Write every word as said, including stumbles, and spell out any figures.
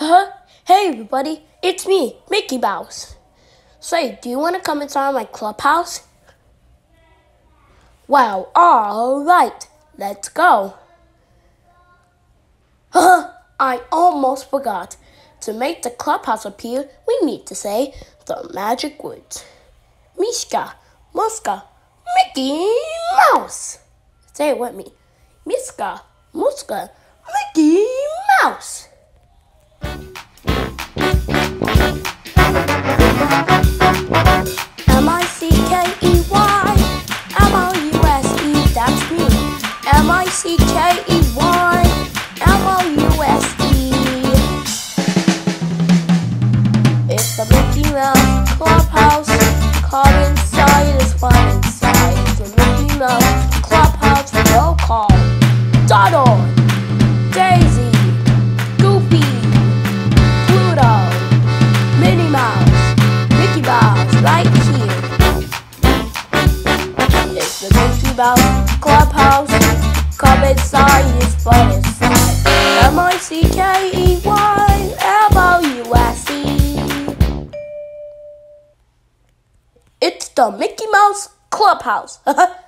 Huh? Hey everybody, it's me, Mickey Mouse. Say, do you want to come inside my clubhouse? Wow, alright, let's go. Huh? I almost forgot. To make the clubhouse appear, we need to say the magic words. Mishka, Muska, Mickey Mouse. Say it with me. Mishka, Muska, Mickey Mouse. M I C K E Y, M O U S E, that's me. M I C K E Y, M O U S E. It's the Mickey Mouse Clubhouse. Come inside, it's fun inside. It's the Mickey Mouse Clubhouse roll call. Donald, Daisy, Goofy, Pluto, Minnie Mouse, Mickey Mouse, right here. It's the Mickey Mouse Clubhouse. Come inside, it's fun inside. M I C K E Y, M O U S E. It's the Mickey Mouse Clubhouse.